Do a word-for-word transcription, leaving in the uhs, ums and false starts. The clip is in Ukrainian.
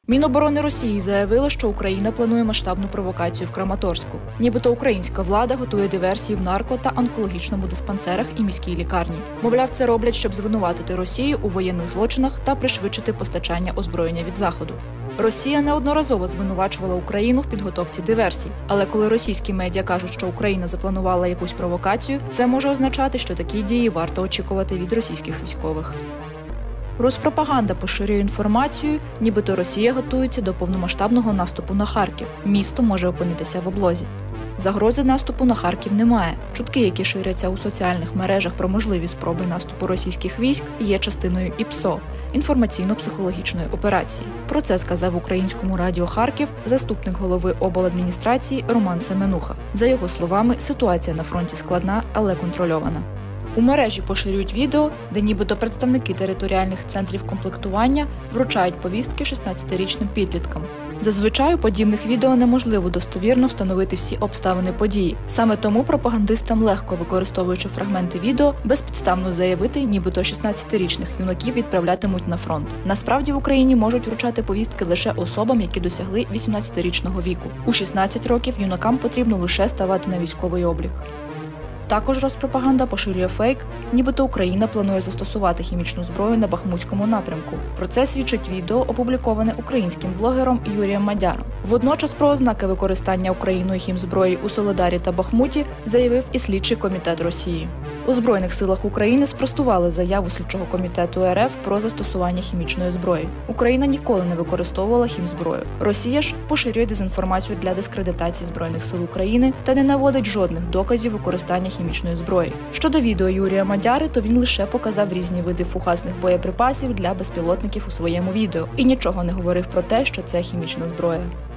Міноборони Росії заявило, що Україна планує масштабну провокацію в Краматорську. Нібито українська влада готує диверсії в нарко- та онкологічному диспансерах і міській лікарні. Мовляв, це роблять, щоб звинуватити Росію у воєнних злочинах та пришвидшити постачання озброєння від Заходу. Росія неодноразово звинувачувала Україну в підготовці диверсій. Але коли російські медіа кажуть, що Україна запланувала якусь провокацію, це може означати, що такі дії варто очікувати від російських військових. Розпропаганда поширює інформацію, нібито Росія готується до повномасштабного наступу на Харків. Місто може опинитися в облозі. Загрози наступу на Харків немає. Чутки, які ширяться у соціальних мережах про можливі спроби наступу російських військ, є частиною ІПСО – інформаційно-психологічної операції. Про це сказав українському радіо Харків заступник голови обладміністрації Роман Семенуха. За його словами, ситуація на фронті складна, але контрольована. У мережі поширюють відео, де нібито представники територіальних центрів комплектування вручають повістки шістнадцятирічним підліткам. Зазвичай у подібних відео неможливо достовірно встановити всі обставини події. Саме тому пропагандистам легко, використовуючи фрагменти відео, безпідставно заявити, нібито шістнадцятирічних юнаків відправлятимуть на фронт. Насправді в Україні можуть вручати повістки лише особам, які досягли вісімнадцятирічного віку. У шістнадцять років юнакам потрібно лише ставати на військовий облік. Також розпропаганда поширює фейк, нібито Україна планує застосувати хімічну зброю на Бахмутському напрямку. Про це свідчить відео, опубліковане українським блогером Юрієм Мадяром. Водночас про ознаки використання Україною хімзброї у Солидарі та Бахмуті заявив і слідчий комітет Росії. У Збройних силах України спростували заяву слідчого комітету РФ про застосування хімічної зброї. Україна ніколи не використовувала хімзброю. Росія ж поширює дезінформацію для дискредитації Збройних сил України та не наводить жодних доказів використання хімічної зброї. Щодо відео Юрія Мадяри, то він лише показав різні види фугасних боєприпасів для безпілотників у своєму відео і нічого не говорив про те, що це хімічна зброя.